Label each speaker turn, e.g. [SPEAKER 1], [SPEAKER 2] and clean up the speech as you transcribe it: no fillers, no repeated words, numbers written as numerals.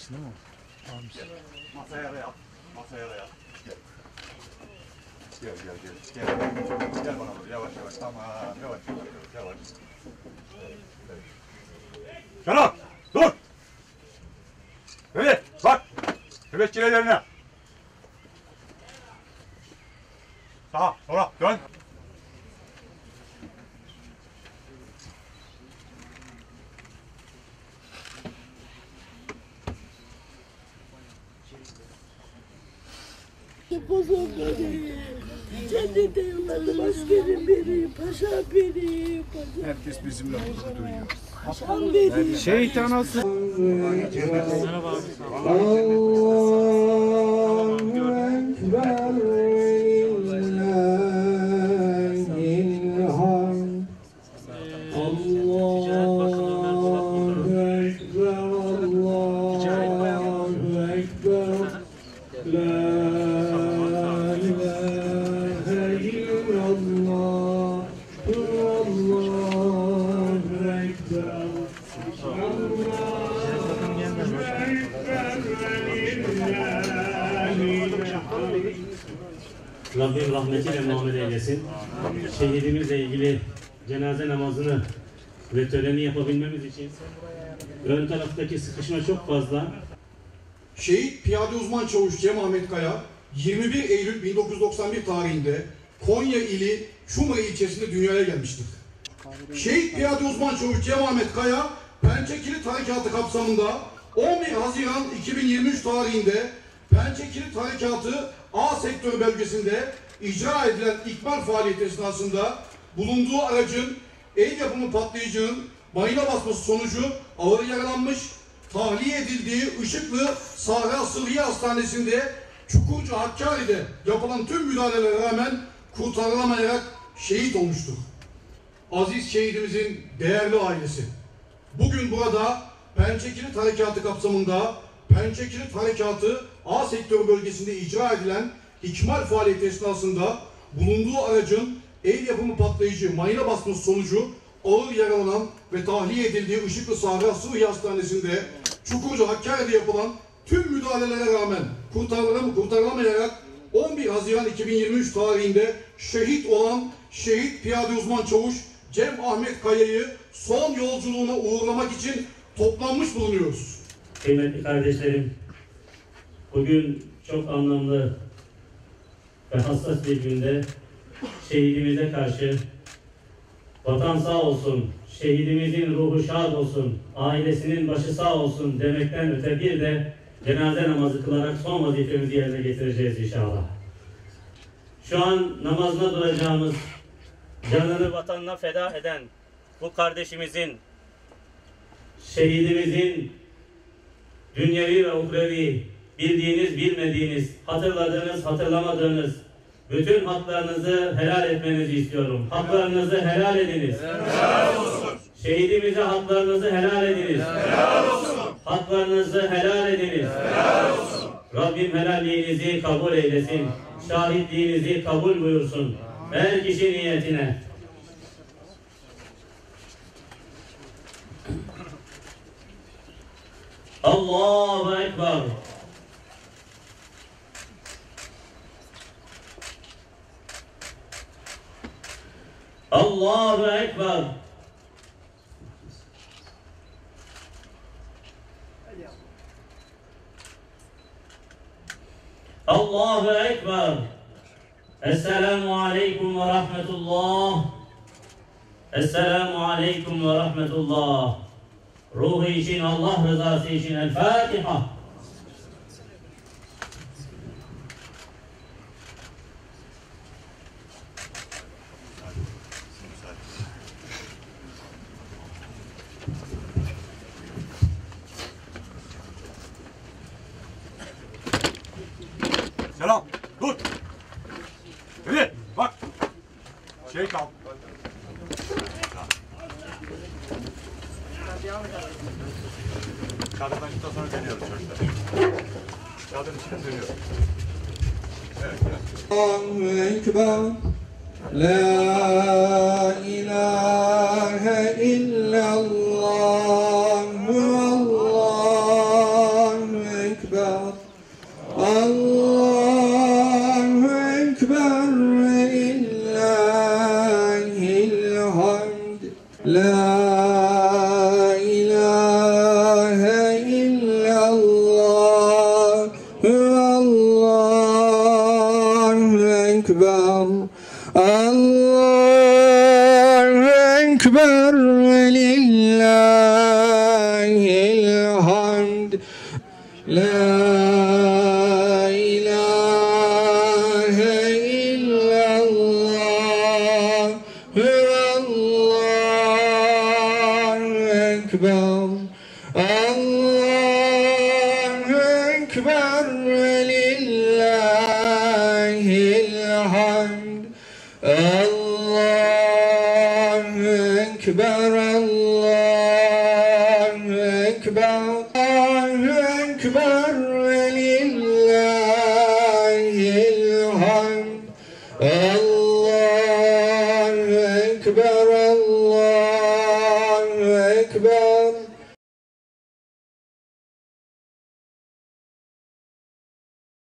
[SPEAKER 1] Almışsın değil mi? Almışsın.
[SPEAKER 2] Masaya da yap. Masaya da yap. Gel. Gel bana doğru. Yavaş. Tamam. Yavaş. Şenol! Dur! Evet, bak! Nöbetçilerine. Sağa, sola, dön.
[SPEAKER 3] Bozum benim, cennete yolladım askerim benim, paşam benim.
[SPEAKER 1] Herkes bizimle gurur duyuyor.
[SPEAKER 3] Paşam benim.
[SPEAKER 1] Şehit anası.
[SPEAKER 4] Merhaba abi.
[SPEAKER 5] Rabbim rahmetiyle muamele eylesin. Şehidimizle ilgili cenaze namazını ve töreni yapabilmemiz için ön taraftaki sıkışma çok fazla.
[SPEAKER 6] Şehit Piyade Uzman Çavuş Cem Ahmet Kaya 21 Eylül 1991 tarihinde Konya ili Çumra ilçesinde dünyaya gelmiştir. Şehit Piyade Uzman Çavuş Cem Ahmet Kaya Pençekilit Harekatı kapsamında 11 Haziran 2023 tarihinde Pençekilit Harekatı A sektörü bölgesinde icra edilen ikmal faaliyeti esnasında bulunduğu aracın el yapımı patlayıcının mayına basması sonucu ağır yaralanmış, tahliye edildiği Işıklı Sahra Sıhhiye Hastanesi'nde Çukurca Hakkari'de yapılan tüm müdahalelere rağmen kurtarılamayarak şehit olmuştur. Aziz şehidimizin değerli ailesi, bugün burada Pençekilit Harekatı kapsamında Pençekilit Harekatı A sektörü bölgesinde icra edilen ikmal faaliyeti esnasında bulunduğu aracın el yapımı patlayıcı mayına basması sonucu ağır yaralanan ve tahliye edildiği Işıklı Sahra Sıhhiye Hastanesi'nde Çukurca Hakkari'de yapılan tüm müdahalelere rağmen kurtarılamayarak 11 Haziran 2023 tarihinde şehit olan Şehit Piyade Uzman Çavuş Cem Ahmet Kaya'yı son yolculuğuna uğurlamak için toplanmış bulunuyoruz.
[SPEAKER 5] Kıymetli kardeşlerim, bugün çok anlamlı ve hassas bir günde şehidimize karşı vatan sağ olsun, şehidimizin ruhu şad olsun, ailesinin başı sağ olsun demekten öte bir de cenaze namazı kılarak son vazifemizi yerine getireceğiz inşallah. Şu an namazına duracağımız, canını vatanına feda eden bu kardeşimizin, şehidimizin dünyevi ve uhrevi, bildiğiniz, bilmediğiniz, hatırladığınız, hatırlamadığınız bütün haklarınızı helal etmenizi istiyorum. Haklarınızı helal ediniz.
[SPEAKER 2] Helal olsun.
[SPEAKER 5] Şehidimize haklarınızı helal ediniz.
[SPEAKER 2] Helal olsun.
[SPEAKER 5] Haklarınızı helal ediniz.
[SPEAKER 2] Helal olsun.
[SPEAKER 5] Rabbim helalliğinizi kabul eylesin. Şahitliğinizi kabul buyursun. Her kişi niyetine. Allahu Ekber. Allahu Ekber. Allahu Ekber. Esselamu Aleyküm ve Rahmetullah. Esselamu Aleyküm ve Rahmetullah. Ruhu için, Allah rızası için El Fatiha.
[SPEAKER 2] Selam, dur. Evet, bak. Şey kal. Çadırdan çıktıktan sonra dönüyoruz çocuklar. Çadırın içine dönüyoruz. Evet, evet.
[SPEAKER 7] Allahu Ekber. La ilahe illallah. Allahu Allahu Ekber lillahil hamd. La ilahe illallah Allahu Ekber. Allahu Ekber lillahil hamd. Allahu Ekber, Allahu Ekber, Allahu Ekber lillahil hamd. Allahu Ekber,